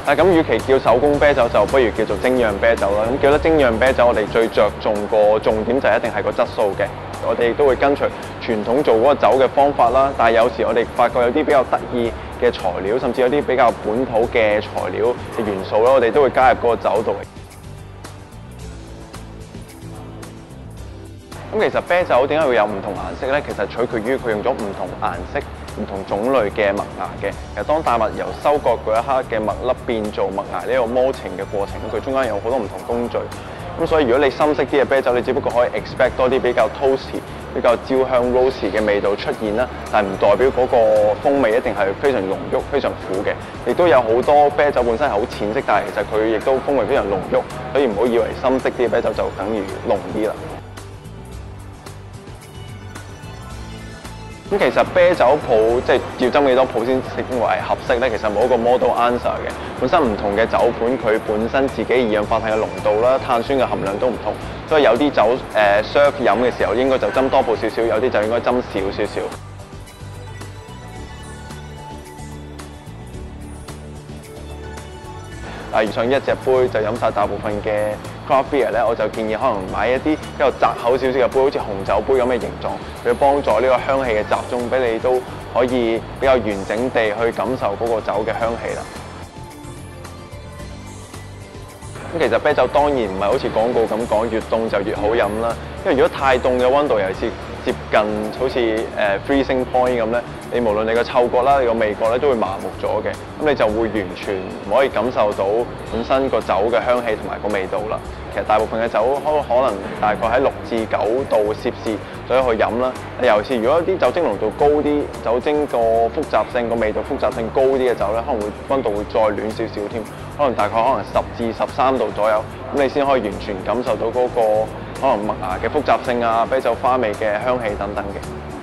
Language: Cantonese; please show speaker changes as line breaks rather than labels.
咁，與其叫手工啤酒，就不如叫做精釀啤酒啦。咁叫得精釀啤酒，我哋最着重個重點就一定係個質素嘅。我哋亦都會跟隨傳統做嗰個酒嘅方法啦。但係有時我哋發覺有啲比較得意嘅材料，甚至有啲比較本土嘅材料嘅元素啦，我哋都會加入嗰個酒度。咁其實啤酒點解會有唔同顏色咧？其實取決於佢用咗唔同顏色、唔同種類嘅麥芽嘅。其實當大麥由收割嗰一刻嘅麥粒變做麥芽呢個磨程嘅過程，佢中間有好多唔同工序。咁所以如果你深色啲嘅啤酒，你只不過可以 expect 多啲比較 toasty、比較焦香 rosy 嘅味道出現啦，但係唔代表嗰個風味一定係非常濃郁、非常苦嘅。亦都有好多啤酒本身係好淺色，但係其實佢亦都風味非常濃郁，所以唔好以為深色啲嘅啤酒就等於濃啲啦。咁其實啤酒鋪即係要斟幾多鋪先稱為合適咧？其實冇一個 model answer 嘅。本身唔同嘅酒款，佢本身自己二氧化碳嘅濃度啦、碳酸嘅含量都唔同，所以有啲酒serve 飲嘅時候應該就斟多鋪少少，有啲就應該斟少少少。如上一隻杯就飲晒大部分嘅 craft beer 咧，我就建議可能買一啲比較窄口少少嘅杯，好似紅酒杯咁嘅形狀，去幫助呢個香氣嘅集中，俾你都可以比較完整地去感受嗰個酒嘅香氣啦。咁其實啤酒當然唔係好似廣告咁講，越凍就越好飲啦。因為如果太凍嘅溫度，尤其是接近好似freezing point 咁咧，你無論你個嗅覺啦、你個味覺咧，都會麻木咗嘅。咁你就會完全唔可以感受到本身個酒嘅香氣同埋個味道啦。其實大部分嘅酒可能大概喺6至9度攝氏左右去飲啦。尤其是如果啲酒精濃度高啲、酒精個複雜性、個味道複雜性高啲嘅酒咧，可能會溫度會再暖少少添，可能大概10至13度左右，咁你先可以完全感受到嗰個可能麥芽嘅複雜性啊、啤酒花味嘅香氣等等嘅。